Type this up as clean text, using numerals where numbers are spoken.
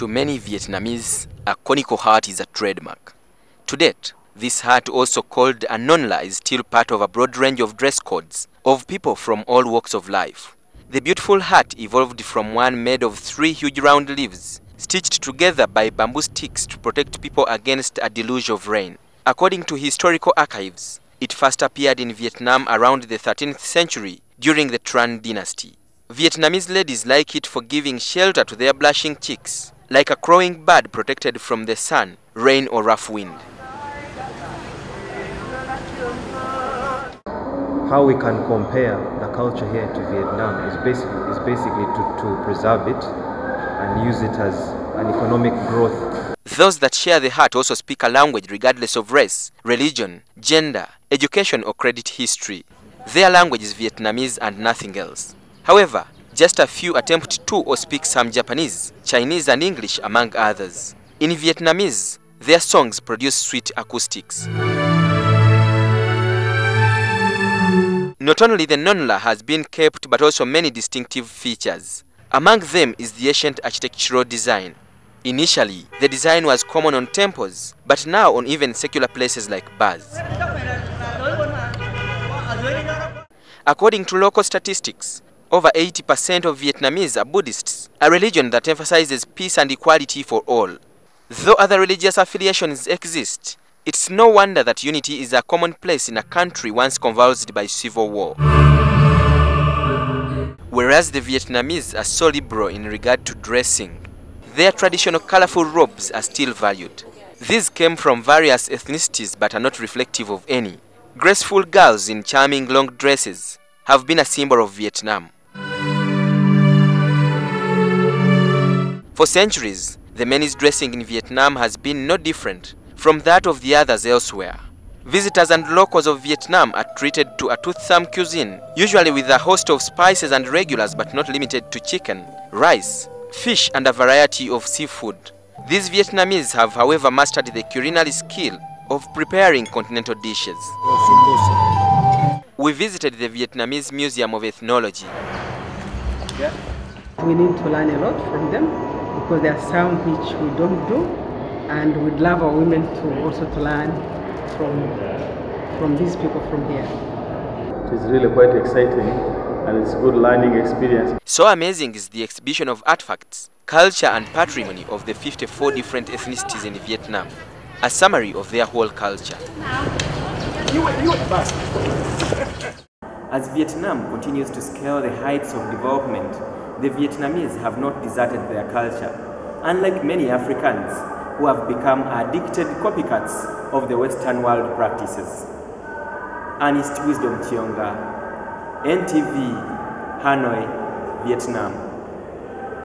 To many Vietnamese, a conical hat is a trademark. To date, this hat, also called a nonla, is still part of a broad range of dress codes of people from all walks of life. The beautiful hat evolved from one made of 3 huge round leaves, stitched together by bamboo sticks to protect people against a deluge of rain. According to historical archives, it first appeared in Vietnam around the 13th century during the Tran dynasty. Vietnamese ladies like it for giving shelter to their blushing cheeks, like a crowing bird protected from the sun, rain or rough wind. How we can compare the culture here to Vietnam is basically to preserve it and use it as an economic growth. Those that share the hat also speak a language regardless of race, religion, gender, education or credit history. Their language is Vietnamese and nothing else. However, just a few attempt to or speak some Japanese, Chinese and English among others. In Vietnamese, their songs produce sweet acoustics. Not only the nonla has been kept but also many distinctive features. Among them is the ancient architectural design. Initially, the design was common on temples, but now on even secular places like bars. According to local statistics, over 80% of Vietnamese are Buddhists, a religion that emphasizes peace and equality for all. Though other religious affiliations exist, it's no wonder that unity is a commonplace in a country once convulsed by civil war. Whereas the Vietnamese are so liberal in regard to dressing, their traditional colorful robes are still valued. These came from various ethnicities but are not reflective of any. Graceful girls in charming long dresses have been a symbol of Vietnam. For centuries, the men's dressing in Vietnam has been no different from that of the others elsewhere. Visitors and locals of Vietnam are treated to a toothsome cuisine, usually with a host of spices and regulars but not limited to chicken, rice, fish and a variety of seafood. These Vietnamese have, however, mastered the culinary skill of preparing continental dishes. We visited the Vietnamese Museum of Ethnology. We need to learn a lot from them because there are some which we don't do, and we'd love our women to also to learn from these people from here. It is really quite exciting and it's a good learning experience. So amazing is the exhibition of artifacts, culture and patrimony of the 54 different ethnicities in Vietnam, a summary of their whole culture. As Vietnam continues to scale the heights of development, the Vietnamese have not deserted their culture, unlike many Africans who have become addicted copycats of the Western world practices. Ernest Wisdom Kiyonga, NTV, Hanoi, Vietnam.